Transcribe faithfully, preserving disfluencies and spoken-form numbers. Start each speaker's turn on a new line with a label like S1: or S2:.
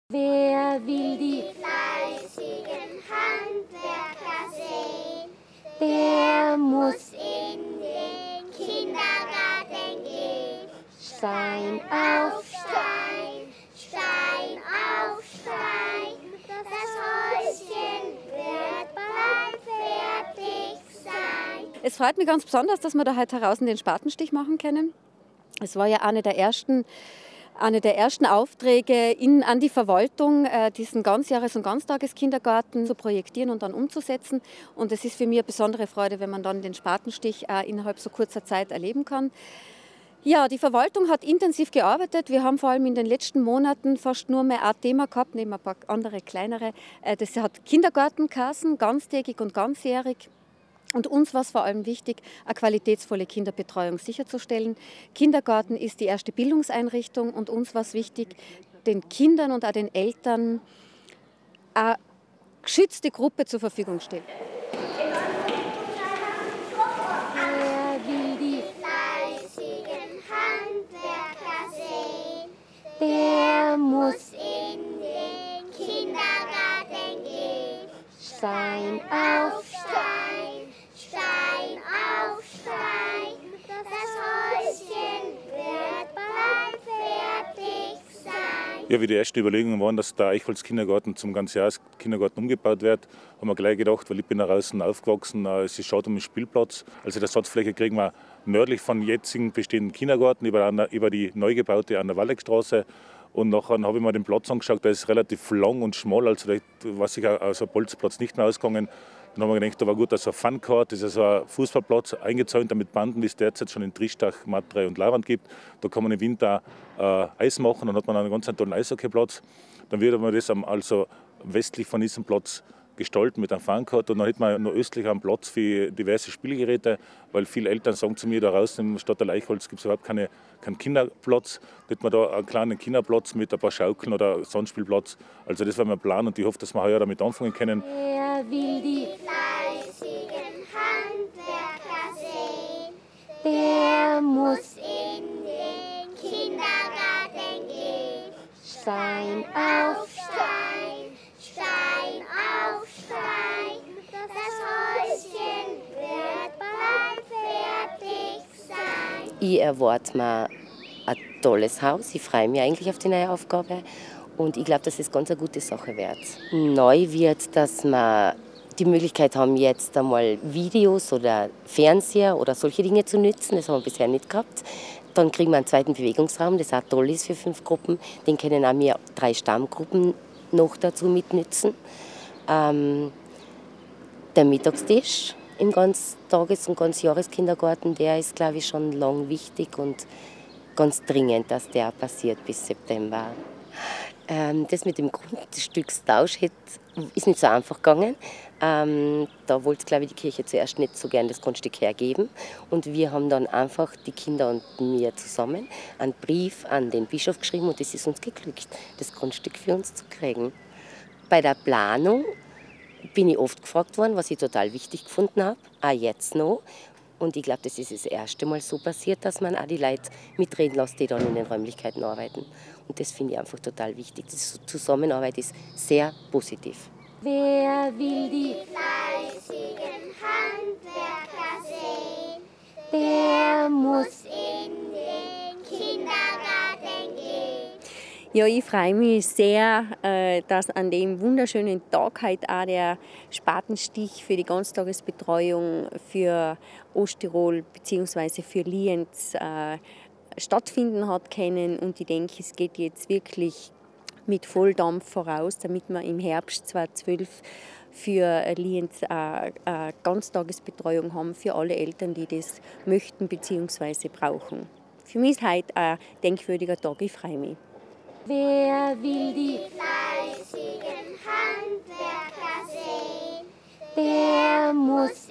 S1: Wer will die
S2: fleißigen Handwerker sehen,
S1: der muss
S2: in den Kindergarten gehen.
S1: Stein auf
S2: Stein, Stein auf Stein, das Häuschen wird bald fertig sein.
S1: Es freut mich ganz besonders, dass wir da heute draußen den Spatenstich machen können. Es war ja eine der ersten, eine der ersten Aufträge in, an die Verwaltung, äh, diesen Ganzjahres- und Ganztageskindergarten zu projektieren und dann umzusetzen. Und es ist für mich eine besondere Freude, wenn man dann den Spatenstich äh, innerhalb so kurzer Zeit erleben kann. Ja, die Verwaltung hat intensiv gearbeitet. Wir haben vor allem in den letzten Monaten fast nur mehr ein Thema gehabt, neben ein paar andere kleinere. Äh, das hat Kindergartenkassen, ganztägig und ganzjährig. Und uns war es vor allem wichtig, eine qualitätsvolle Kinderbetreuung sicherzustellen. Kindergarten ist die erste Bildungseinrichtung und uns war es wichtig, den Kindern und auch den Eltern eine geschützte Gruppe zur Verfügung zu stellen. Wer will die
S2: Fleißigen Handwerker sehen,
S1: der muss
S2: in den Kindergarten gehen.
S1: Stein auf
S2: Stein, Stein auf Stein, das Häuschen wird bald fertig sein.
S3: Ja, wie die ersten Überlegungen waren, dass der Eichholz-Kindergarten zum Ganzjahres-Kindergarten umgebaut wird, haben wir gleich gedacht, weil ich bin da draußen aufgewachsen, es ist schade um den Spielplatz. Also die Ersatzfläche kriegen wir nördlich von jetzigen bestehenden Kindergarten über, eine, über die neu gebaute an der Waldeckstraße. Und nachher habe ich mir den Platz angeschaut, der ist relativ lang und schmal, also da war sich aus einem Bolzplatz nicht mehr ausgegangen. Dann haben wir gedacht, da war gut, also ein Funcourt, das ist also ein Fußballplatz, eingezäunt mit Banden, wie es derzeit schon in Triestach, Matre und Lauwand gibt. Da kann man im Winter äh, Eis machen, dann hat man einen ganz tollen Eishockeyplatz. Dann wird man das also westlich von diesem Platz gestalten mit einem Funcourt und dann hätten wir noch östlich einen Platz für diverse Spielgeräte, weil viele Eltern sagen zu mir, da draußen im Stadtteil Eichholz gibt es überhaupt keine, keinen Kinderplatz. Da hätten wir da einen kleinen Kinderplatz mit ein paar Schaukeln oder Sandspielplatz. Also das war mein Plan und ich hoffe, dass wir heuer damit anfangen können.
S1: Wer will die
S2: Fleißigen Handwerker sehen,
S1: der muss
S2: in den Kindergarten gehen.
S1: Stein auf
S2: Stein, Stein auf Stein, das Häuschen wird bald fertig sein.
S4: Ich erwarte mir ein tolles Haus. Ich freue mich eigentlich auf die neue Aufgabe. Und ich glaube, dass es ganz eine gute Sache wird. Neu wird, dass wir die Möglichkeit haben, jetzt einmal Videos oder Fernseher oder solche Dinge zu nutzen. Das haben wir bisher nicht gehabt. Dann kriegen wir einen zweiten Bewegungsraum, das auch toll ist für fünf Gruppen. Den können auch wir drei Stammgruppen noch dazu mitnutzen. Ähm, der Mittagstisch im Ganztages- und Ganzjahreskindergarten, der ist, glaube ich, schon lang wichtig und ganz dringend, dass der passiert bis September. Ähm, das mit dem Grundstückstausch hat, ist nicht so einfach gegangen. Ähm, da wollte, glaube ich, die Kirche zuerst nicht so gern das Grundstück hergeben. Und wir haben dann einfach, die Kinder und mir zusammen, einen Brief an den Bischof geschrieben und es ist uns geglückt, das Grundstück für uns zu kriegen. Bei der Planung bin ich oft gefragt worden, was ich total wichtig gefunden habe, auch jetzt noch. Und ich glaube, das ist das erste Mal so passiert, dass man auch die Leute mitreden lässt, die dann in den Räumlichkeiten arbeiten. Und das finde ich einfach total wichtig. Die Zusammenarbeit ist sehr positiv.
S1: Wer will die
S2: Fleißigen Handwerker sehen,
S1: der muss
S2: in den Kindergarten gehen.
S5: Ja, ich freue mich sehr, äh, dass an dem wunderschönen Tag heute auch der Spatenstich für die Ganztagesbetreuung für Osttirol bzw. für Lienz äh, stattfinden hat können. Und ich denke, es geht jetzt wirklich mit Volldampf voraus, damit wir im Herbst zweitausendzwölf für Lienz eine Ganztagesbetreuung haben für alle Eltern, die das möchten bzw. brauchen. Für mich ist heute ein denkwürdiger Tag, ich freue mich.
S1: Wer will die
S2: Fleißigen Handwerker sehen,
S1: der muss